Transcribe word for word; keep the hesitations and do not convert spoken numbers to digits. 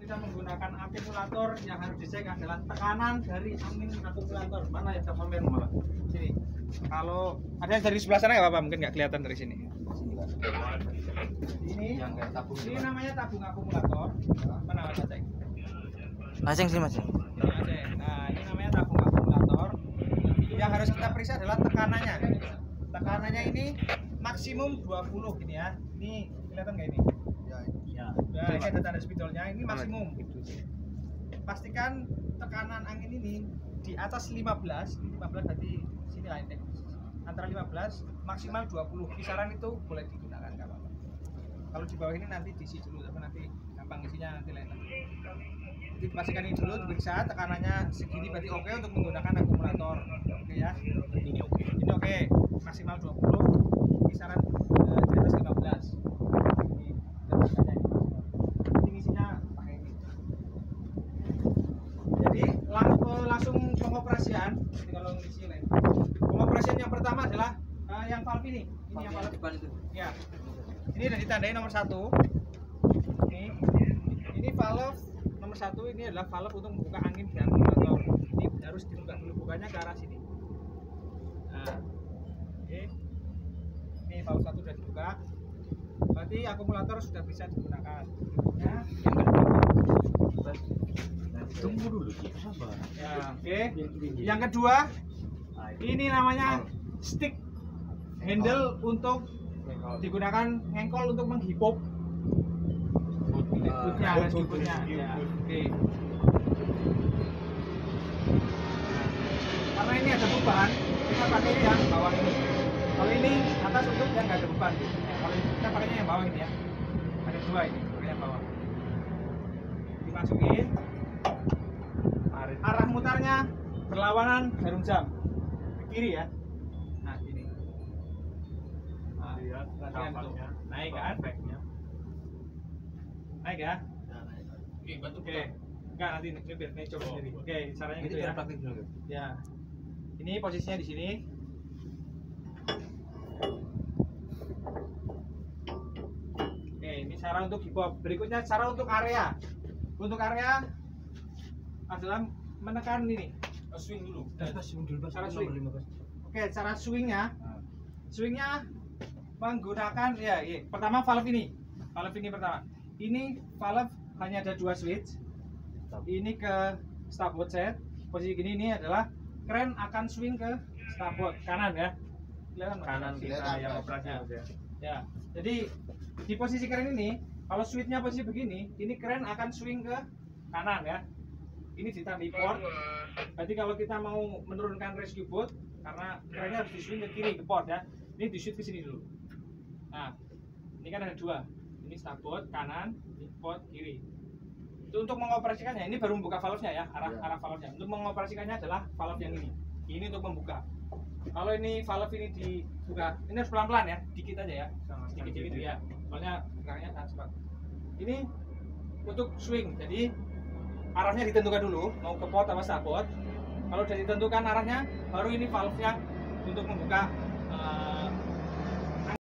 kita menggunakan akumulator yang harus dicek adalah tekanan dari angin akumulator. Mana ya sampai malah? Sini. Kalau ada yang dari sebelah sana nggak apa-apa, mungkin nggak kelihatan dari sini. Ini yang tabung. Ini namanya tabung akumulator. Mana Mas cek? Masing sih Mas. Nah, ini namanya tabung akumulator. Yang harus kita periksa adalah tekanannya. Tekanannya ini maksimum dua puluh gini ya. Ini kelihatan nggak ini? Ya. Nah, ini ada tanda spidolnya. Ini maksimum. Pastikan tekanan angin ini di atas lima belas, lima belas berarti sini lah ini. Antara lima belas maksimal dua puluh. Kisaran itu boleh digunakan nggak apa-apa. Kalau di bawah ini nanti diisi dulu, tapi nanti gampang isinya nanti lain. Jadi pastikan ini dulu, diperiksa tekanannya segini berarti oke untuk menggunakan akumulator. Oke ya. Ini oke. Ini oke. Maksimal dua puluh, kisaran uh, di atas lima belas. Ini tekanannya ini maksimal. Ini isinya pakai ini. Jadi lang langsung pengoperasian. Jadi kalau ngisi lain. Pengoperasian yang pertama adalah uh, yang valve ini. Ini yang valve depan itu. Ya. Ini udah ditandai nomor satu. Ini, ini valve nomor satu. Ini adalah valve untuk membuka angin di akumulator. Ini harus dibuka dulu, bukanya ke arah sini. Nah, oke. Ini valve satu sudah dibuka. Berarti akumulator sudah bisa digunakan. Ya, Tunggu dulu sih. ya, oke. Yang kedua, ini namanya stick handle untuk digunakan ngengkol untuk menghipop bootnya, ada bootnya. Ya, oke. Karena ini ada beban, kita pakai yang bawah ini. Kalau ini atas untuk yang nggak ada beban. Ya, kalau kita pakainya yang bawah ini ya. Ada dua ini, yang bawah. Dimasukin. Arah mutarnya berlawanan jarum jam ke kiri ya. Nah ini. Nah, lihat dampaknya. Naik kan? Naik ya? Oke, bantu. Oke. Enggak, nanti biar naik coba sendiri. Oke, caranya gitu ya. Ya. Ini posisinya di sini. Oke, ini cara untuk hip-hop. Berikutnya cara untuk area. Untuk area adalah menekan ini. Swing dulu. Cara swing. Oke, cara swingnya. Swingnya menggunakan ya, ya. Pertama valve ini. Valve ini pertama. Ini valve hanya ada dua switch. Ini ke starboard set. Posisi gini ini adalah kren akan swing ke starboard kanan ya. Kelihatan kanan kita yang operasi ya. Ya. Jadi di posisi kren ini, kalau switchnya posisi begini, ini kren akan swing ke kanan ya. Ini ditandai port. Berarti kalau kita mau menurunkan rescue boat, karena kerennya harus di swing ke kiri ke port ya. Ini di switch ke sini dulu. Nah, ini kan ada dua. Ini starboard kanan, ini port kiri. Itu untuk mengoperasikannya. Ini baru membuka valve-nya ya, arah ya. Arah valve-nya. Untuk mengoperasikannya adalah valve yang ini. Ini untuk membuka. Kalau ini valve ini dibuka, ini harus pelan-pelan ya, dikit aja ya, sedikit-sedikit ya. Soalnya geraknya sangat cepat. Ini untuk swing. Jadi arahnya ditentukan dulu, mau ke port atau starboard. Kalau sudah ditentukan arahnya, baru ini valve-nya untuk membuka